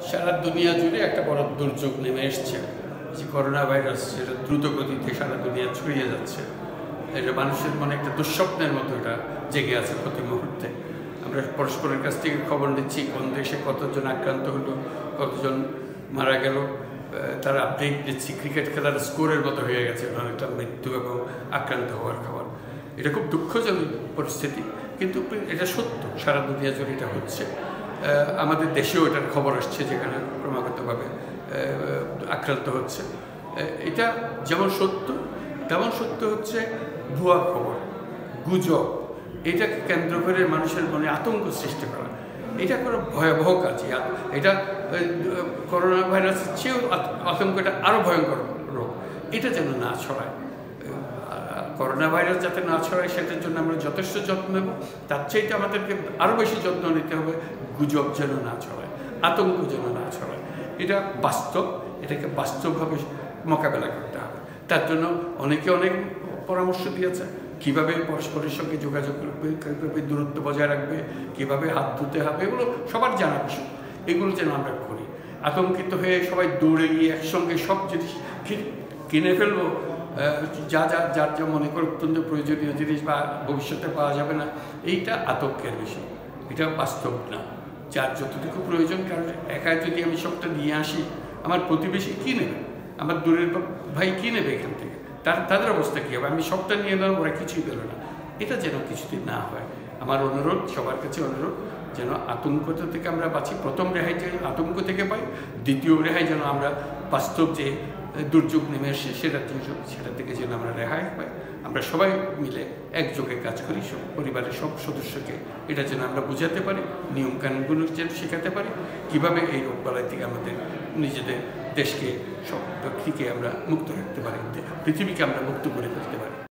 সারা দুনিয়া জুড়ে একটা বড় দুর্যোগ নেমে এসছে, যে করোনা ভাইরাস, সেটা দ্রুত গতিতে সারা দুনিয়া ছড়িয়ে যাচ্ছে। এটা মানুষের মনে একটা দুঃস্বপ্নের মতো এটা জেগে আছে প্রতি মুহূর্তে। আমরা পরস্পরের কাছ থেকে খবর নিচ্ছি কোন দেশে কতজন আক্রান্ত হলো, কতজন মারা গেল, তার আপডেট দিচ্ছি। ক্রিকেট খেলার স্কোরের মতো হয়ে গেছে অনেকটা মৃত্যু এবং আক্রান্ত হওয়ার খবর। এটা খুব দুঃখজনক পরিস্থিতি, কিন্তু এটা সত্য, সারা দুনিয়া জুড়ে এটা হচ্ছে। আমাদের দেশেও এটার খবর আসছে, যেখানে ক্রমাগতভাবে আক্রান্ত হচ্ছে। এটা যেমন সত্য, তেমন সত্য হচ্ছে ভুয়া খবর, গুজব, এটাকে কেন্দ্র করে মানুষের মনে আতঙ্ক সৃষ্টি করা, এটা কোনো ভয়াবহ কাজ। এটা করোনা ভাইরাসের চেয়েও আতঙ্কটা আরও ভয়ঙ্কর রোগ, এটা যেন না ছড়ায়। করোনা ভাইরাস যাতে না ছড়ায় সেটার জন্য আমরা যথেষ্ট যত্ন নেব। তার চাইতে আমাদেরকে আরও বেশি যত্ন নিতে হবে গুজব যেন না ছড়ায়, আতঙ্ক যেন না ছড়ায়। এটা বাস্তব, এটাকে বাস্তবভাবে মোকাবেলা করতে হবে। তার জন্য অনেকে অনেক পরামর্শ দিয়েছে, কীভাবে পরস্পরের সঙ্গে যোগাযোগ করবে, কীভাবে দূরত্ব বজায় রাখবে, কীভাবে হাত ধুতে হবে, এগুলো সবার জানা বিষয়। এগুলো যেন আমরা করি। আতঙ্কিত হয়ে সবাই দৌড়ে গিয়ে একসঙ্গে সব জিনিস কিনে ফেলবো, যার যা মনে করে অত্যন্ত প্রয়োজনীয় জিনিস বা ভবিষ্যতে পাওয়া যাবে না, এইটা আতঙ্কের বিষয়, এটা বাস্তব না। যার যতটুকু প্রয়োজন, কারণ একা যদি আমি সবটা নিয়ে আসি, আমার প্রতিবেশী কী নেবে, আমার দূরের ভাই কী নেবে এখান থেকে, তাদের অবস্থা কী হবে? আমি সবটা নিয়ে এলাম, ওরা কিছুই পেল না। এটা যেন কিছুদিন না হয়। আমার অনুরোধ, সবার কাছে অনুরোধ, যেন আতঙ্ক থেকে আমরা বাঁচি। প্রথম রেহাই যেন আতঙ্ক থেকে পাই, দ্বিতীয় রেহাই যেন আমরা বাস্তব যে দুর্যোগ নেমে এসে সেটা থেকে যেন আমরা রেহাই পাই। আমরা সবাই মিলে একযোগে কাজ করি, পরিবারের সব সদস্যকে এটা যেন আমরা বোঝাতে পারি, নিয়মকানুনগুলো যেন শেখাতে পারি, কীভাবে এই রোগবালাই থেকে আমাদের নিজেদের দেশকে, সব ব্যক্তিকে আমরা মুক্ত রাখতে পারি, পৃথিবীকে আমরা মুক্ত করে ফেলতে পারি।